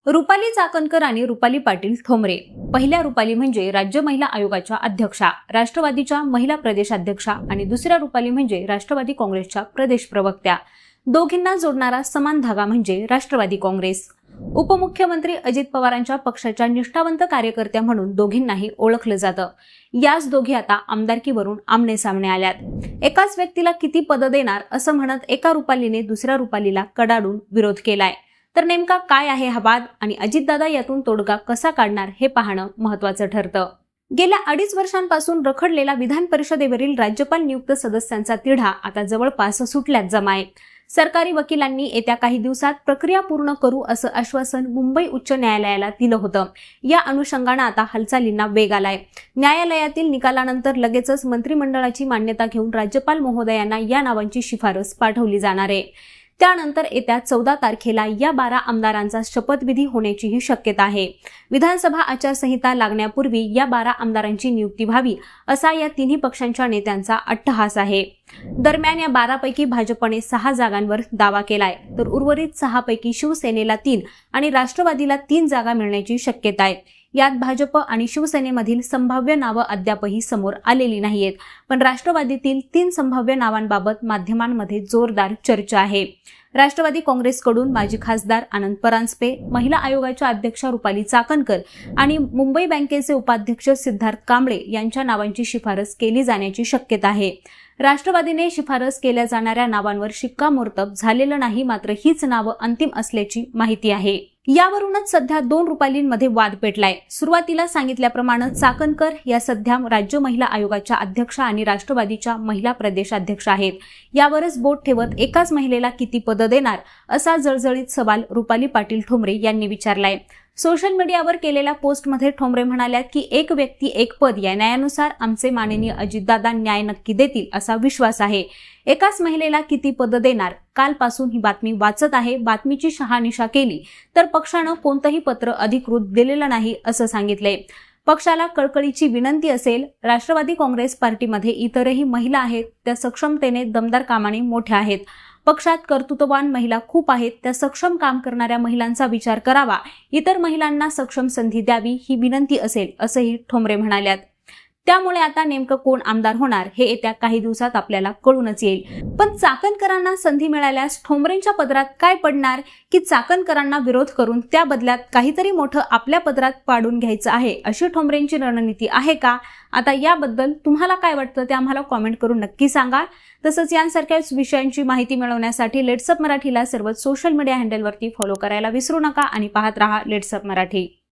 रुपाली चाकणकर आणि रुपाली पाटील ठोंबरे। पहिल्या रुपाली म्हणजे राज्य महिला आयोगाच्या अध्यक्षा, राष्ट्रवादीच्या महिला प्रदेशाध्यक्षा आणि दुसऱ्या रुपाली म्हणजे राष्ट्रवादी काँग्रेसच्या प्रदेश प्रवक्त्या। दोघींना जोडणारा समान धागा म्हणजे राष्ट्रवादी काँग्रेस। उपमुख्यमंत्री अजित पवारांच्या पक्षाच्या निष्ठावंत कार्यकर्त्या म्हणून दोघींनाही ओळखलं जातं। याच दोघी आता आमदारकीवरून आमने सामने आल्यात। एकाच व्यक्तीला किती पद देणार असं म्हणत एका रुपालीने दुसऱ्या रुपालीला कडाडून विरोध केलाय। तर नेमका काय आहे हा वाद आणि अजितदादा यातून तोडगा कसा काढणार हे पाहणं महत्त्वाचं ठरतं। गेल्या 2.5 वर्षांपासून रखडलेला विधान परिषदेवरील राज्यपाल नियुक्त सदस्यांचा तिढा आता जवळपास सुटल्यात जमाय। सरकारी वकिलांनी येत्या काही दिवसात प्रक्रिया पूर्ण करू असं आश्वासन मुंबई उच्च न्यायालयाला दिलं होतं। या अनुषंगाने आता हालचालींना वेग आलाय। न्यायालयातील निकालानंतर लगेचच मंत्रिमंडळाची मान्यता घेऊन राज्यपाल महोदयांना या नावांची शिफारस पाठवली जाणार आहे। त्यानंतर येत्या 14 तारखेला या 12 आमदारांचा शपथविधी होण्याचीही शक्यता आहे। विधानसभा आचारसंहिता लागण्यापूर्वी या 12 आमदारांची नियुक्ती व्हावी असा या तिन्ही पक्षांच्या नेत्यांचा अट्टहास आहे। दरम्यान या 12 पैकी भाजपने 6 जागांवर दावा केलाय, तर उर्वरित 6 पैकी शिवसेनेला 3 आणि राष्ट्रवादीला 3 जागा मिळण्याची शक्यता आहे। यात भाजप आणि शिवसेनेमधील संभाव्य नावं अद्यापही समोर आलेली नाहीयेत, पण राष्ट्रवादीतील 3 संभाव्य नावांबाबत माध्यमांमध्ये जोरदार चर्चा आहे। राष्ट्रवादी काँग्रेसकडून माजी खासदार आनंद परांजपे, महिला आयोगाच्या अध्यक्षा रुपाली चाकणकर आणि मुंबई बँकेचे उपाध्यक्ष सिद्धार्थ कांबळे यांच्या नावांची शिफारस केली जाण्याची शक्यता आहे। राष्ट्रवादीने शिफारस केल्या जाणाऱ्या नावांवर शिक्कामोर्तब झालेलं नाही, मात्र हीच नावं अंतिम असल्याची माहिती आहे। यावरूनच सध्या 2 रुपालींमध्ये वाद पेटलाय। सुरुवातीला सांगितल्याप्रमाणे चाकणकर या सध्या राज्य महिला आयोगाच्या अध्यक्षा आणि राष्ट्रवादीच्या महिला प्रदेशाध्यक्षा आहेत। यावरच बोट ठेवत एकाच महिलेला किती पद देणार असा जळजळीत सवाल रुपाली पाटील ठोंबरे यांनी विचारलाय। सोशल मीडियावर केलेल्या पोस्टमध्ये ठोंबरे म्हणाल्यात की एक व्यक्ती एक पद या न्यायानुसार आमचे माननीय अजितदादा न्याय नक्की देतील असा विश्वास आहे। एकाच महिलेला किती पद देणार, कालपासून ही बातमी वाचत आहे। बातमीची शहानिशा केली तर पक्षानं कोणतंही पत्र अधिकृत दिलेलं नाही असं सांगितलंय। पक्षाला कळकळीची विनंती असेल, राष्ट्रवादी काँग्रेस पार्टीमध्ये इतरही महिला आहेत, त्या सक्षमतेने दमदार कामाने मोठ्या आहेत। पक्षात कर्तृत्ववान महिला खूप आहेत, त्या सक्षम काम करणाऱ्या महिलांचा विचार करावा, इतर महिलांना सक्षम संधी द्यावी ही विनंती असेल असंही ठोंबरे म्हणाल्यात। त्यामुळे आता नेमकं कोण आमदार होणार हे येत्या काही दिवसात आपल्याला कळूनच येईल। पण चाकणकरांना संधी मिळाल्यास ठोंबरेंच्या पदरात काय पडणार की चाकणकरांना विरोध करून त्या बदल्यात काहीतरी मोठं आपल्या पदरात पाडून घ्यायचं आहे, अशी ठोंबरेंची रणनीती आहे का? आता याबद्दल तुम्हाला काय वाटतं ते आम्हाला कॉमेंट करून नक्की सांगा। तसंच यांसारख्याच विषयांची माहिती मिळवण्यासाठी लेट्स अप मराठीला सर्व सोशल मीडिया हँडलवरती फॉलो करायला विसरू नका आणि पाहत रहा लेट्स अप मराठी।